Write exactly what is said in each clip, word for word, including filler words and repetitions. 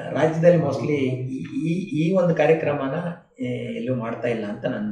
ರಾಜ್ಯದಲ್ಲಿ ಮೋಸ್ಟ್ಲಿ ಈ ಈ ಒಂದು ಕಾರ್ಯಕ್ರಮನ ಎಲ್ಲೂ ಮಾಡ್ತಾ ಇಲ್ಲ ಅಂತ ನನ್ನ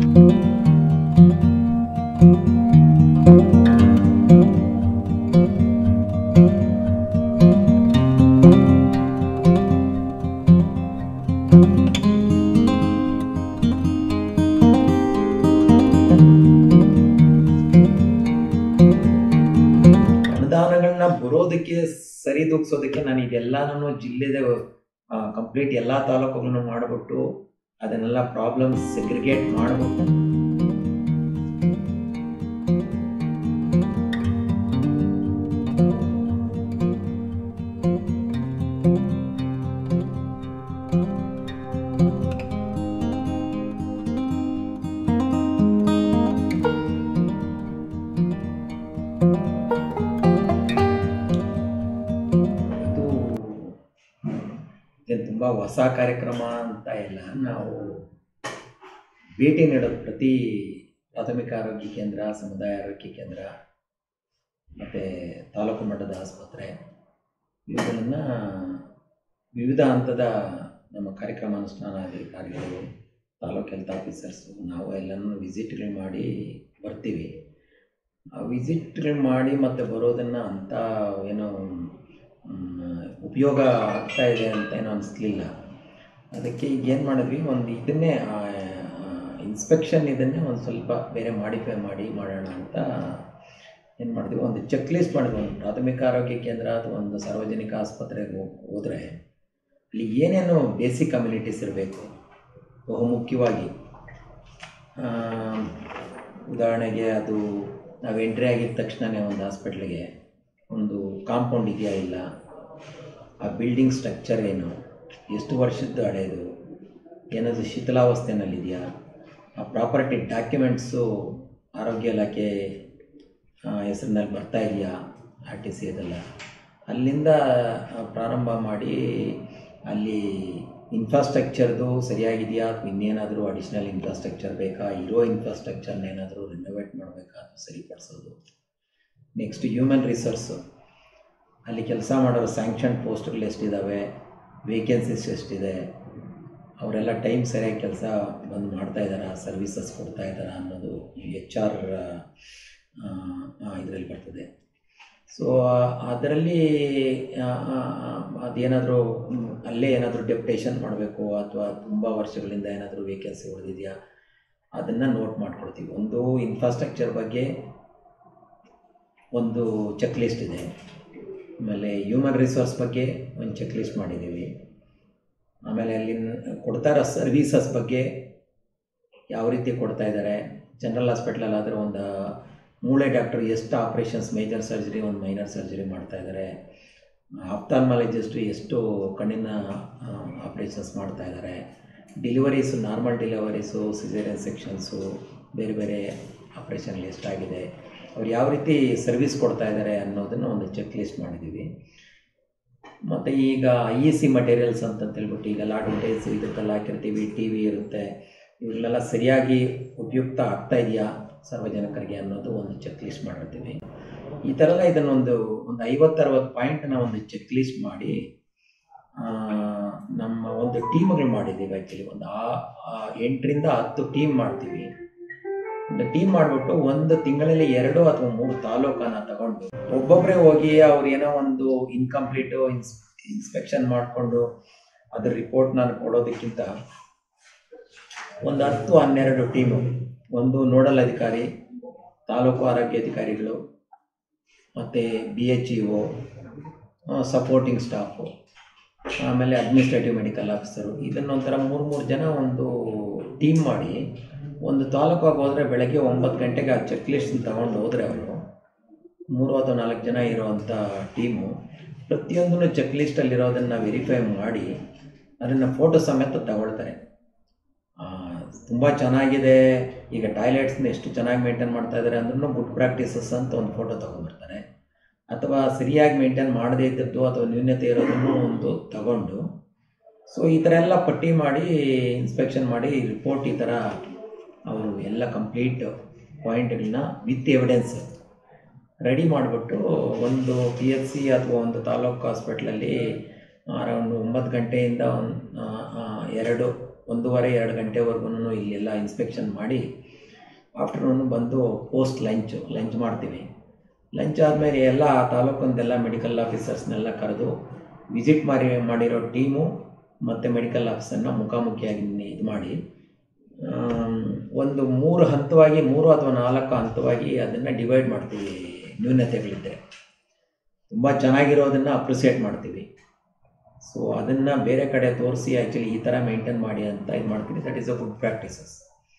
ಅನುದಾನಗಳನ್ನ ಬರೋದಕ್ಕೆ ಸರಿದೂಗಿಸೋದಕ್ಕೆ ನಾನು ಇದೆಲ್ಲನೂ ಜಿಲ್ಲೆದ ಕಂಪ್ಲೀಟ್ ಎಲ್ಲ ತಾಲೂಕುಗಳನ್ನು ಮಾಡಿಬಿಟ್ಟು ಅದನ್ನೆಲ್ಲ ಪ್ರಾಬ್ಲಮ್ಸ್ ಸೆಗ್ರಿಗೇಟ್ ಮಾಡಿಬಿಟ್ಟು ತುಂಬ ಹೊಸ ಕಾರ್ಯಕ್ರಮ ಅಂತ ಇಲ್ಲ. ನಾವು ಭೇಟಿ ನೀಡೋದು ಪ್ರತಿ ಪ್ರಾಥಮಿಕ ಆರೋಗ್ಯ ಕೇಂದ್ರ, ಸಮುದಾಯ ಆರೋಗ್ಯ ಕೇಂದ್ರ ಮತ್ತು ತಾಲೂಕು ಮಟ್ಟದ ಆಸ್ಪತ್ರೆ ಇವುಗಳನ್ನು ವಿವಿಧ ಹಂತದ ನಮ್ಮ ಕಾರ್ಯಕ್ರಮ ಅನುಷ್ಠಾನಾಧಿಕಾರಿಗಳು, ತಾಲೂಕು ಹೆಲ್ತ್ ಆಫೀಸರ್ಸು ನಾವು ಎಲ್ಲನೂ ವಿಸಿಟ್ಗಳು ಮಾಡಿ ಬರ್ತೀವಿ. ಆ ವಿಸಿಟ್ಗಳು ಮಾಡಿ ಮತ್ತು ಬರೋದನ್ನು ಅಂಥ ಏನೋ ಉಪಯೋಗ ಆಗ್ತಾ ಇದೆ ಅಂತ ಏನೋ ಅನಿಸ್ಲಿಲ್ಲ. ಅದಕ್ಕೆ ಈಗ ಏನು ಮಾಡಿದ್ವಿ, ಒಂದು ಇದನ್ನೇ ಇನ್ಸ್ಪೆಕ್ಷನ್ ಇದನ್ನೇ ಒಂದು ಸ್ವಲ್ಪ ಬೇರೆ ಮಾಡಿಫೈ ಮಾಡಿ ಮಾಡೋಣ ಅಂತ ಏನು ಮಾಡಿದ್ವಿ, ಒಂದು ಚೆಕ್ ಲಿಸ್ಟ್ ಮಾಡಿದ್ವಿ. ಒಂದು ಪ್ರಾಥಮಿಕ ಆರೋಗ್ಯ ಕೇಂದ್ರ ಅಥವಾ ಒಂದು ಸಾರ್ವಜನಿಕ ಆಸ್ಪತ್ರೆಗೆ ಹೋದರೆ ಅಲ್ಲಿ ಏನೇನು ಬೇಸಿಕ್ ಕಮ್ಯುನಿಟೀಸ್ ಇರಬೇಕು ಬಹುಮುಖ್ಯವಾಗಿ. ಉದಾಹರಣೆಗೆ ಅದು ನಾವು ಎಂಟ್ರಿ ಆಗಿದ ತಕ್ಷಣವೇ ಒಂದು ಹಾಸ್ಪಿಟ್ಲಿಗೆ ಒಂದು ಕಾಂಪೌಂಡ್ ಇದೆಯಾ ಇಲ್ಲ, ಆ ಬಿಲ್ಡಿಂಗ್ ಸ್ಟ್ರಕ್ಚರ್ ಏನು, ಎಷ್ಟು ವರ್ಷದ್ದು ಹಳೆಯದು, ಏನಾದರೂ ಶಿಥಿಲಾವಸ್ಥೆನಲ್ಲಿದೆಯಾ, ಆ ಪ್ರಾಪರ್ಟಿ ಡಾಕ್ಯುಮೆಂಟ್ಸು ಆರೋಗ್ಯ ಇಲಾಖೆ ಹೆಸರಿನಲ್ಲಿ ಬರ್ತಾ ಇದೆಯಾ, ಆರ್ ಟಿ ಸಿ ಅದೆಲ್ಲ ಅಲ್ಲಿಂದ ಪ್ರಾರಂಭ ಮಾಡಿ ಅಲ್ಲಿ ಇನ್ಫ್ರಾಸ್ಟ್ರಕ್ಚರ್ದು ಸರಿಯಾಗಿದೆಯಾ ಅಥವಾ ಇನ್ನೇನಾದರೂ ಅಡಿಷ್ನಲ್ ಇನ್ಫ್ರಾಸ್ಟ್ರಕ್ಚರ್ ಬೇಕಾ, ಇರೋ ಇನ್ಫ್ರಾಸ್ಟ್ರಕ್ಚರ್ನ ಏನಾದರೂ ರಿನೋವೇಟ್ ಮಾಡಬೇಕಾ ಅಥವಾ ಸರಿಪಡಿಸೋದು. ನೆಕ್ಸ್ಟ್ ಹ್ಯೂಮನ್ ರಿಸೋರ್ಸು, ಅಲ್ಲಿ ಕೆಲಸ ಮಾಡೋರು ಸ್ಯಾಂಕ್ಷನ್ ಪೋಸ್ಟ್ಗಳು ಎಷ್ಟಿದ್ದಾವೆ, ವೇಕೆನ್ಸೀಸ್ ಎಷ್ಟಿದೆ, ಅವರೆಲ್ಲ ಟೈಮ್ ಸರಿಯಾಗಿ ಕೆಲಸ ಬಂದು ಮಾಡ್ತಾಯಿದ್ದಾರಾ, ಸರ್ವಿಸಸ್ ಕೊಡ್ತಾ ಇದ್ದಾರಾ ಅನ್ನೋದು ಎಚ್ ಆರ್ ಇದರಲ್ಲಿ ಬರ್ತದೆ. ಸೊ ಅದರಲ್ಲಿ ಅದೇನಾದರೂ ಅಲ್ಲೇ ಏನಾದರೂ ಡೆಪ್ಯುಟೇಷನ್ ಮಾಡಬೇಕು ಅಥವಾ ತುಂಬ ವರ್ಷಗಳಿಂದ ಏನಾದರೂ ವೇಕೆನ್ಸಿ ಉಳಿದಿದೆಯಾ ಅದನ್ನು ನೋಟ್ ಮಾಡ್ಕೊಳ್ತೀವಿ. ಒಂದು ಇನ್ಫ್ರಾಸ್ಟ್ರಕ್ಚರ್ ಬಗ್ಗೆ ಒಂದು ಚೆಕ್ ಲಿಸ್ಟ್ ಇದೆ. ಆಮೇಲೆ ಹ್ಯೂಮನ್ ರಿಸೋರ್ಸ್ ಬಗ್ಗೆ ಒಂದು ಚೆಕ್ ಲಿಸ್ಟ್ ಮಾಡಿದ್ದೀವಿ. ಆಮೇಲೆ ಅಲ್ಲಿ ಕೊಡ್ತಾ ಇರೋ ಸರ್ವೀಸಸ್ ಬಗ್ಗೆ ಯಾವ ರೀತಿ ಕೊಡ್ತಾ ಇದ್ದಾರೆ. ಜನರಲ್ ಹಾಸ್ಪಿಟ್ಲಲ್ಲಾದರೆ ಒಂದು ಮೂಳೆ ಡಾಕ್ಟರ್ ಎಷ್ಟು ಆಪ್ರೇಷನ್ಸ್, ಮೇಜರ್ ಸರ್ಜರಿ, ಒಂದು ಮೈನರ್ ಸರ್ಜರಿ ಮಾಡ್ತಾಯಿದ್ದಾರೆ. ಆಫ್ಥಾಲ್ಮಾಲಜಿಸ್ಟು ಎಷ್ಟು ಕಣ್ಣಿನ ಆಪ್ರೇಷನ್ಸ್ ಮಾಡ್ತಾಯಿದ್ದಾರೆ. Deliveries, normal deliveries, caesarean sections, ಬೇರೆ ಬೇರೆ ಆಪ್ರೇಷನ್ಗಳು ಎಷ್ಟಾಗಿದೆ, ಅವ್ರು ಯಾವ ರೀತಿ ಸರ್ವಿಸ್ ಕೊಡ್ತಾ ಇದ್ದಾರೆ ಅನ್ನೋದನ್ನು ಒಂದು ಚೆಕ್ ಲಿಸ್ಟ್ ಮಾಡಿದ್ದೀವಿ. ಮತ್ತು ಈಗ ಐ ಇ ಸಿ ಮಟೀರಿಯಲ್ಸ್ ಅಂತಂತೇಳ್ಬಿಟ್ಟು ಈಗೆಲ್ಲ ಅಡ್ವರ್ಟೈಸ್ ಇದಕ್ಕೆಲ್ಲ ಹಾಕಿರ್ತೀವಿ, ಟಿ ವಿ ಇರುತ್ತೆ, ಇವುಗಳೆಲ್ಲ ಸರಿಯಾಗಿ ಉಪಯುಕ್ತ ಆಗ್ತಾ ಇದೆಯಾ ಸಾರ್ವಜನಿಕರಿಗೆ ಅನ್ನೋದು ಒಂದು ಚೆಕ್ ಲಿಸ್ಟ್ ಮಾಡಿರ್ತೀವಿ. ಈ ಥರ ಎಲ್ಲ ಇದನ್ನೊಂದು ಒಂದು ಐವತ್ತರವತ್ತು ಪಾಯಿಂಟ್ನ ಒಂದು ಚೆಕ್ ಲಿಸ್ಟ್ ಮಾಡಿ ನಮ್ಮ ಒಂದು ಟೀಮ್ಗಳು ಮಾಡಿದ್ದೀವಿ. ಆ್ಯಕ್ಚುಲಿ ಒಂದು ಆ ಎಂಟರಿಂದ ಹತ್ತು ಟೀಮ್ ಮಾಡ್ತೀವಿ. ಒಂದು ಟೀಮ್ ಮಾಡಿಬಿಟ್ಟು ಒಂದು ತಿಂಗಳಲ್ಲಿ ಎರಡು ಅಥವಾ ಮೂರು ತಾಲೂಕನ್ನು ತಗೊಂಡು ಒಬ್ಬೊಬ್ಬರೇ ಹೋಗಿ ಅವ್ರು ಏನೋ ಒಂದು ಇನ್ಕಂಪ್ಲೀಟು ಇನ್ಸ್ ಇನ್ಸ್ಪೆಕ್ಷನ್ ಮಾಡಿಕೊಂಡು ಅದ್ರ ರಿಪೋರ್ಟ್ ನಾನು ಕೊಡೋದಕ್ಕಿಂತ ಒಂದು ಹತ್ತು ಹನ್ನೆರಡು ಟೀಮು, ಒಂದು ನೋಡಲ್ ಅಧಿಕಾರಿ, ತಾಲೂಕು ಆರೋಗ್ಯ ಅಧಿಕಾರಿಗಳು, ಮತ್ತು B H E O, supporting staff, ಆಮೇಲೆ ಅಡ್ಮಿನಿಸ್ಟ್ರೇಟಿವ್ ಮೆಡಿಕಲ್ ಆಫೀಸರು, ಇದನ್ನೊಂಥರ ಮೂರು ಮೂರು ಜನ ಒಂದು ಟೀಮ್ ಮಾಡಿ ಒಂದು ತಾಲೂಕಾಗಿ ಹೋದರೆ ಬೆಳಗ್ಗೆ ಒಂಬತ್ತು ಗಂಟೆಗೆ ಆ ಚೆಕ್ ಲಿಸ್ಟ್ ತಗೊಂಡು ಹೋದರೆ ಅವರು ಮೂರು ಅಥವಾ ನಾಲ್ಕು ಜನ ಇರೋವಂಥ ಟೀಮು ಪ್ರತಿಯೊಂದೂ ಚೆಕ್ ಲಿಸ್ಟಲ್ಲಿರೋದನ್ನು ವೆರಿಫೈ ಮಾಡಿ ಅದನ್ನು ಫೋಟೋ ಸಮೇತ ತಗೊಳ್ತಾರೆ. ತುಂಬ ಚೆನ್ನಾಗಿದೆ, ಈಗ ಟಾಯ್ಲೆಟ್ಸ್ನ ಎಷ್ಟು ಚೆನ್ನಾಗಿ ಮೇಂಟೈನ್ ಮಾಡ್ತಾ ಇದ್ದಾರೆ ಅಂದ್ರೂ ಗುಡ್ ಪ್ರಾಕ್ಟೀಸಸ್ ಅಂತ ಒಂದು ಫೋಟೋ ತೊಗೊಂಡ್ಬರ್ತಾರೆ. ಅಥವಾ ಸರಿಯಾಗಿ ಮೇಂಟೈನ್ ಮಾಡದೇ ಇದ್ದದ್ದು ಅಥವಾ ನ್ಯೂನತೆ ಇರೋದನ್ನು ಒಂದು ತಗೊಂಡು, ಸೊ ಈ ಥರ ಎಲ್ಲ ಪಟ್ಟಿ ಮಾಡಿ ಇನ್ಸ್ಪೆಕ್ಷನ್ ಮಾಡಿ ರಿಪೋರ್ಟ್ ಈ ಥರ ಅವರು ಎಲ್ಲ ಕಂಪ್ಲೀಟ್ ಪಾಯಿಂಟ್ಗಳನ್ನ ವಿತ್ ಎವಿಡೆನ್ಸ್ ರೆಡಿ ಮಾಡಿಬಿಟ್ಟು ಒಂದು ಪಿ ಎಚ್ ಸಿ ಅಥವಾ ಒಂದು ತಾಲೂಕು ಹಾಸ್ಪಿಟ್ಲಲ್ಲಿ ಅರೌಂಡ್ ಒಂಬತ್ತು ಗಂಟೆಯಿಂದ ಒಂದು ಎರಡು ಒಂದೂವರೆ ಎರಡು ಗಂಟೆವರೆಗೂ ಇಲ್ಲೆಲ್ಲ ಇನ್ಸ್ಪೆಕ್ಷನ್ ಮಾಡಿ ಆಫ್ಟರ್ನೂನು ಬಂದು ಪೋಸ್ಟ್ ಲಂಚು ಲಂಚ್ ಮಾಡ್ತೀವಿ. ಲಂಚ್ ಆದಮೇಲೆ ಎಲ್ಲ ತಾಲೂಕೊಂದೆಲ್ಲ ಮೆಡಿಕಲ್ ಆಫೀಸರ್ಸ್ನೆಲ್ಲ ಕರೆದು ವಿಸಿಟ್ ಮಾಡಿ ಮಾಡಿರೋ ಟೀಮು ಮತ್ತು ಮೆಡಿಕಲ್ ಆಫೀಸರ್ನ ಮುಖಾಮುಖಿಯಾಗಿ ಇದು ಮಾಡಿ ಒಂದು ಮೂರು ಹಂತವಾಗಿ ಮೂರು ಅಥವಾ ನಾಲ್ಕು ಹಂತವಾಗಿ ಅದನ್ನು ಡಿವೈಡ್ ಮಾಡ್ತೀವಿ. ನ್ಯೂನತೆಗಳಿದ್ದರೆ ತುಂಬ ಚೆನ್ನಾಗಿರೋದನ್ನು ಅಪ್ರಿಸಿಯೇಟ್ ಮಾಡ್ತೀವಿ. ಸೊ ಅದನ್ನು ಬೇರೆ ಕಡೆ ತೋರಿಸಿ ಆ್ಯಕ್ಚುಲಿ ಈ ಥರ ಮೇಂಟೈನ್ ಮಾಡಿ ಅಂತ ಇದು ಮಾಡ್ತೀವಿ. That is a good practices.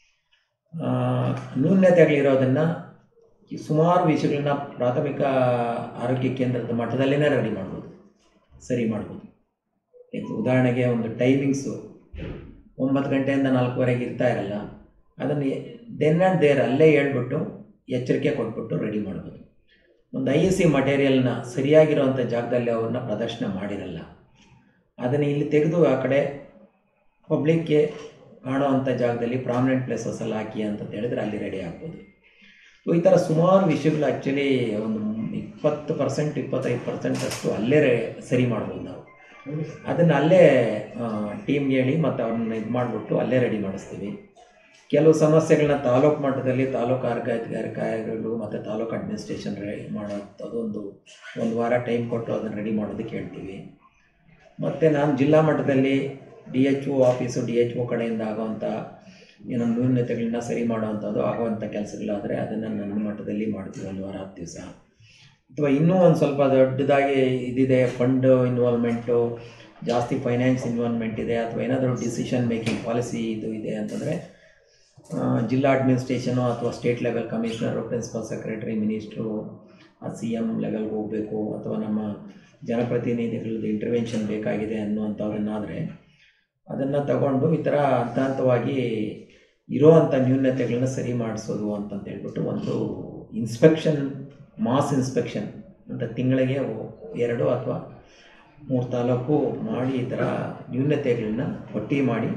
ನ್ಯೂನತೆಗಳಿರೋದನ್ನು ಸುಮಾರು ವಿಷಯಗಳನ್ನ ಪ್ರಾಥಮಿಕ ಆರೋಗ್ಯ ಕೇಂದ್ರದ ಮಟ್ಟದಲ್ಲೇ ರೆಡಿ ಮಾಡ್ಬೋದು, ಸರಿ ಮಾಡ್ಬೋದು. ಉದಾಹರಣೆಗೆ ಒಂದು ಟೈಮಿಂಗ್ಸು ಒಂಬತ್ತು ಗಂಟೆಯಿಂದ ನಾಲ್ಕುವರೆಗೆ ಇರ್ತಾ ಇರಲ್ಲ, ಅದನ್ನು ದೆನ್ ಆ್ಯಂಡ್ ದೇರ್ ಅಲ್ಲೇ ಹೇಳ್ಬಿಟ್ಟು ಎಚ್ಚರಿಕೆ ಕೊಟ್ಬಿಟ್ಟು ರೆಡಿ ಮಾಡ್ಬೋದು. ಒಂದು ಐ ಎಸ್ ಸಿ ಮಟೀರಿಯಲ್ನ ಸರಿಯಾಗಿರೋವಂಥ ಜಾಗದಲ್ಲಿ ಅವ್ರನ್ನ ಪ್ರದರ್ಶನ ಮಾಡಿರಲ್ಲ, ಅದನ್ನು ಇಲ್ಲಿ ತೆಗೆದು ಆ ಕಡೆ ಪಬ್ಲಿಕ್ಗೆ ಕಾಣೋವಂಥ ಜಾಗದಲ್ಲಿ ಪ್ರಾಮಿನೆಂಟ್ ಪ್ಲೇಸಸ್ಸಲ್ಲಿ ಹಾಕಿ ಅಂತ ಹೇಳಿದ್ರೆ ಅಲ್ಲಿ ರೆಡಿ ಆಗ್ಬೋದು. ಸೊ ಈ ಥರ ಸುಮಾರು ವಿಷಯಗಳು ಆ್ಯಕ್ಚುಲಿ ಒಂದು ಇಪ್ಪತ್ತು ಪರ್ಸೆಂಟ್ ಇಪ್ಪತ್ತೈದು ಪರ್ಸೆಂಟ್ ಅಷ್ಟು ಅಲ್ಲೇ ಸರಿ ಮಾಡ್ಬೋದು ನಾವು. ಅದನ್ನು ಅಲ್ಲೇ ಟೀಮ್ಗೆ ಹೇಳಿ ಮತ್ತು ಅವ್ರನ್ನ ಇದು ಮಾಡಿಬಿಟ್ಟು ಅಲ್ಲೇ ರೆಡಿ ಮಾಡಿಸ್ತೀವಿ. ಕೆಲವು ಸಮಸ್ಯೆಗಳನ್ನ ತಾಲೂಕು ಮಟ್ಟದಲ್ಲಿ ತಾಲೂಕು ಆರೋಗ್ಯಾಧಿಕಾರಿಗಳು ಮತ್ತು ತಾಲೂಕು ಅಡ್ಮಿನಿಸ್ಟ್ರೇಷನ್ ರೆಡಿ ಮಾಡೋದು ಒಂದು ಒಂದು ವಾರ ಟೈಮ್ ಕೊಟ್ಟು ಅದನ್ನು ರೆಡಿ ಮಾಡೋದಕ್ಕೆ ಹೇಳ್ತೀವಿ. ಮತ್ತು ನಾನು ಜಿಲ್ಲಾ ಮಟ್ಟದಲ್ಲಿ D H O office D H O ಕಡೆಯಿಂದ ಆಗೋವಂಥ ಏನೋ ನ್ಯೂನತೆಗಳನ್ನ ಸರಿ ಮಾಡೋವಂಥದ್ದು ಆಗೋವಂಥ ಕೆಲಸಗಳಾದರೆ ಅದನ್ನು ನನ್ನ ಮಟ್ಟದಲ್ಲಿ ಮಾಡ್ತೀವಿ ಒಂದು ವಾರ ಹತ್ತು ದಿವಸ. ಅಥವಾ ಇನ್ನೂ ಒಂದು ಸ್ವಲ್ಪ ದೊಡ್ಡದಾಗಿ ಇದಿದೆ, ಫಂಡ್ ಇನ್ವಾಲ್ವ್ಮೆಂಟು ಜಾಸ್ತಿ, ಫೈನಾನ್ಸ್ ಇನ್ವಾಲ್ವ್ಮೆಂಟ್ ಇದೆ, ಅಥವಾ ಏನಾದರೂ ಡಿಸಿಷನ್ ಮೇಕಿಂಗ್ ಪಾಲಿಸಿ ಇದು ಇದೆ ಅಂತಂದರೆ ಜಿಲ್ಲಾ ಅಡ್ಮಿನಿಸ್ಟ್ರೇಷನು ಅಥವಾ state level commissioner, principal secretary, minister, C M ಲೆವೆಲ್ಗೆ ಹೋಗಬೇಕು, ಅಥವಾ ನಮ್ಮ ಜನಪ್ರತಿನಿಧಿಗಳದ್ದು ಇಂಟರ್ವೆನ್ಷನ್ ಬೇಕಾಗಿದೆ ಅನ್ನುವಂಥದ್ದನ್ನಾದರೆ ಅದನ್ನು ತಗೊಂಡು ಈ ಥರ ಹಂತ ಹಂತವಾಗಿ ಇರೋವಂಥ ನ್ಯೂನತೆಗಳನ್ನ ಸರಿ ಮಾಡಿಸೋದು ಅಂತಂತ ಹೇಳ್ಬಿಟ್ಟು ಒಂದು ಇನ್ಸ್ಪೆಕ್ಷನ್, ಮಾಸ್ ಇನ್ಸ್ಪೆಕ್ಷನ್ ಅಂತ ತಿಂಗಳಿಗೆ ಎರಡು ಅಥವಾ ಮೂರು ತಾಲೂಕು ಮಾಡಿ ಈ ಥರ ನ್ಯೂನತೆಗಳನ್ನ ಪಟ್ಟಿ ಮಾಡಿ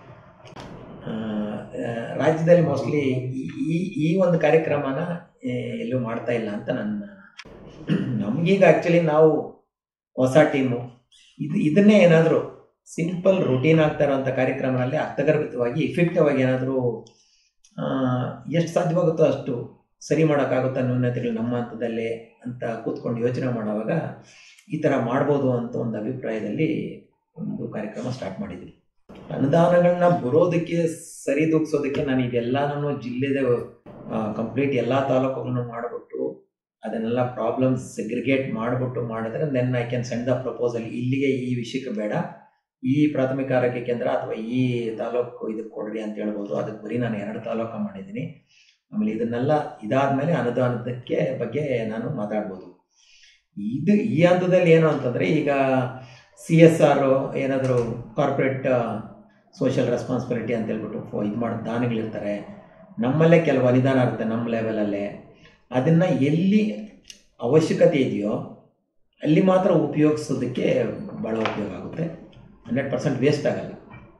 ರಾಜ್ಯದಲ್ಲಿ ಮೋಸ್ಟ್ಲಿ ಈ ಈ ಒಂದು ಕಾರ್ಯಕ್ರಮನ ಎಲ್ಲೂ ಮಾಡ್ತಾ ಇಲ್ಲ ಅಂತ ನನ್ನ ನಮಗೀಗ ಆ್ಯಕ್ಚುಲಿ ನಾವು ಹೊಸ ಟೀಮು ಇದು ಇದನ್ನೇ ಏನಾದರೂ ಸಿಂಪಲ್ ರುಟೀನ್ ಆಗ್ತಾ ಇರೋವಂಥ ಕಾರ್ಯಕ್ರಮದಲ್ಲಿ ಅರ್ಥಗರ್ಭಿತವಾಗಿ ಇಫೆಕ್ಟಿವ್ ಆಗಿ ಏನಾದರೂ ಎಷ್ಟು ಸಾಧ್ಯವಾಗುತ್ತೋ ಅಷ್ಟು ಸರಿ ಮಾಡೋಕ್ಕಾಗುತ್ತಾ ನ್ಯೂನತೆಗಳು ನಮ್ಮ ಹಂತದಲ್ಲೇ ಅಂತ ಕೂತ್ಕೊಂಡು ಯೋಚನೆ ಮಾಡುವಾಗ ಈ ಥರ ಮಾಡ್ಬೋದು ಅಂತ ಒಂದು ಅಭಿಪ್ರಾಯದಲ್ಲಿ ಒಂದು ಕಾರ್ಯಕ್ರಮ ಸ್ಟಾರ್ಟ್ ಮಾಡಿದ್ವಿ. ಅನುದಾನಗಳನ್ನ ಬರೋದಕ್ಕೆ ಸರಿದೂಗಿಸೋದಕ್ಕೆ ನಾನು ಇದೆಲ್ಲನೂ ಜಿಲ್ಲೆದ ಕಂಪ್ಲೀಟ್ ಎಲ್ಲ ತಾಲೂಕುಗಳನ್ನು ಮಾಡಿಬಿಟ್ಟು ಅದನ್ನೆಲ್ಲ ಪ್ರಾಬ್ಲಮ್ಸ್ ಸೆಗ್ರಿಗೇಟ್ ಮಾಡಿಬಿಟ್ಟು ಮಾಡಿದ್ರೆ then I can send the proposal. ಇಲ್ಲಿಗೆ ಈ ವಿಷಯಕ್ಕೆ ಬೇಡ, ಈ ಪ್ರಾಥಮಿಕ ಆರೋಗ್ಯ ಕೇಂದ್ರ ಅಥವಾ ಈ ತಾಲೂಕು ಇದಕ್ಕೆ ಕೊಡ್ರಿ ಅಂತ ಹೇಳ್ಬೋದು. ಅದಕ್ಕೆ ಬರೀ ನಾನು ಎರಡು ತಾಲೂಕು ಮಾಡಿದ್ದೀನಿ. ಆಮೇಲೆ ಇದನ್ನೆಲ್ಲ ಇದಾದಮೇಲೆ ಅನುದಾನದಕ್ಕೆ ಬಗ್ಗೆ ನಾನು ಮಾತಾಡ್ಬೋದು. ಇದು ಈ ಹಂತದಲ್ಲಿ ಏನು ಅಂತಂದರೆ, ಈಗ ಸಿ ಎಸ್ ಆರ್ ಏನಾದರೂ ಕಾರ್ಪೊರೇಟ್ ಸೋಷಿಯಲ್ ರೆಸ್ಪಾನ್ಸಿಬಿಲಿಟಿ ಅಂತ ಹೇಳ್ಬಿಟ್ಟು ಇದು ಮಾಡೋ ದಾನಿಗಳಿರ್ತಾರೆ, ನಮ್ಮಲ್ಲೇ ಕೆಲವು ಅನುದಾನ ಇರುತ್ತೆ ನಮ್ಮ ಲೆವೆಲಲ್ಲೇ. ಅದನ್ನು ಎಲ್ಲಿ ಅವಶ್ಯಕತೆ ಇದೆಯೋ ಅಲ್ಲಿ ಮಾತ್ರ ಉಪಯೋಗಿಸೋದಕ್ಕೆ ಭಾಳ ಉಪಯೋಗ ಆಗುತ್ತೆ. ಹಂಡ್ರೆಡ್ ಪರ್ಸೆಂಟ್ ವೇಸ್ಟ್ ಆಗಲ್ಲ.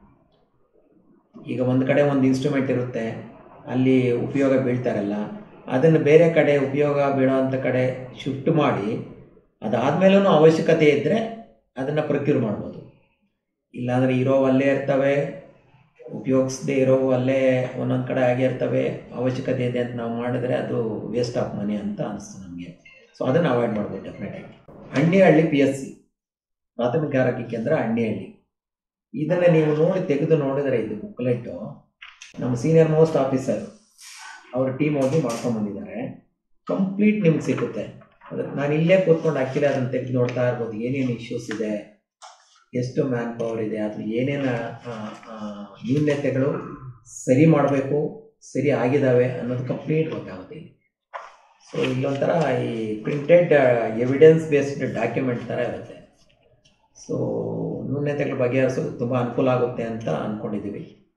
ಈಗ ಒಂದು ಕಡೆ ಒಂದು ಇನ್ಸ್ಟ್ರೂಮೆಂಟ್ ಇರುತ್ತೆ, ಅಲ್ಲಿ ಉಪಯೋಗ ಬೀಳ್ತಾರಲ್ಲ, ಅದನ್ನು ಬೇರೆ ಕಡೆ ಉಪಯೋಗ ಬೀಳೋವಂಥ ಕಡೆ ಶಿಫ್ಟ್ ಮಾಡಿ ಅದಾದಮೇಲೂ ಅವಶ್ಯಕತೆ ಇದ್ದರೆ ಅದನ್ನು ಪ್ರೊಕ್ಯೂರ್ ಮಾಡ್ಬೋದು. ಇಲ್ಲಾಂದರೆ ಇರೋವು ಅಲ್ಲೇ ಇರ್ತವೆ, ಉಪಯೋಗಿಸದೇ ಇರೋವು ಅಲ್ಲೇ ಒಂದೊಂದು ಕಡೆ ಆಗೇ ಇರ್ತವೆ. ಅವಶ್ಯಕತೆ ಇದೆ ಅಂತ ನಾವು ಮಾಡಿದ್ರೆ ಅದು ವೇಸ್ಟ್ ಆಫ್ ಮನಿ ಅಂತ ಅನಿಸ್ತು ನಮಗೆ. ಸೊ ಅದನ್ನು ಅವಾಯ್ಡ್ ಮಾಡ್ಬೋದು ಡೆಫಿನೆಟಾಗಿ. ಹಳ್ಳಿ ಪಿ ಎಸ್ ಸಿ ಪ್ರಾಥಮಿಕ ಆರೋಗ್ಯ ಕೇಂದ್ರ ಹಳ್ಳಿ. ಇದನ್ನು ನೀವು ನೋಡಿ ತೆಗೆದು ನೋಡಿದರೆ ಇದು ಬುಕ್ಲೆಟ್ಟು ನಮ್ಮ ಸೀನಿಯರ್ ಮೋಸ್ಟ್ ಆಫೀಸರ್ ಅವ್ರ ಟೀಮ್ ಹೋಗಿ ಮಾಡ್ಕೊಂಡ್ಬಂದಿದ್ದಾರೆ. ಕಂಪ್ಲೀಟ್ ನಿಮ್ಗೆ ಸಿಗುತ್ತೆ. ಅದಕ್ಕೆ ನಾನು ಇಲ್ಲೇ ಕೂತ್ಕೊಂಡು ಆ್ಯಕ್ಚುಲಿ ಅದನ್ನು ತೆಗೆದು ನೋಡ್ತಾ ಇರ್ಬೋದು, ಏನೇನು ಇಶ್ಯೂಸ್ ಇದೆ, ಎಷ್ಟು ಮ್ಯಾನ್ ಪವರ್ ಇದೆ, ಅಥವಾ ಏನೇನು ನ್ಯೂನತೆಗಳು ಸರಿ ಮಾಡಬೇಕು, ಸರಿ ಆಗಿದ್ದಾವೆ ಅನ್ನೋದು ಕಂಪ್ಲೀಟ್ ಗೊತ್ತಾಗುತ್ತೆ ಇಲ್ಲಿ. ಸೊ ಇಲ್ಲೊಂಥರ ಈ ಪ್ರಿಂಟೆಡ್ ಎವಿಡೆನ್ಸ್ ಬೇಸ್ಡ್ ಡಾಕ್ಯುಮೆಂಟ್ ಥರ ಇರುತ್ತೆ. ಸೊ ನ್ಯೂನತೆಗಳ ಬಗೆಹರಿಸೋದು ತುಂಬ ಅನುಕೂಲ ಆಗುತ್ತೆ ಅಂತ ಅಂದ್ಕೊಂಡಿದ್ದೀವಿ.